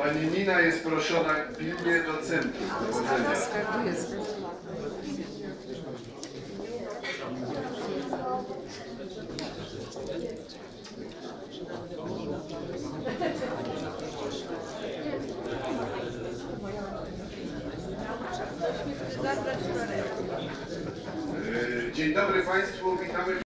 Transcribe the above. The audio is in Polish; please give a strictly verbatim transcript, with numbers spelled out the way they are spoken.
Pani Nina jest proszona pilnie do centrum. Powodzenia. Dzień dobry Państwu, witamy.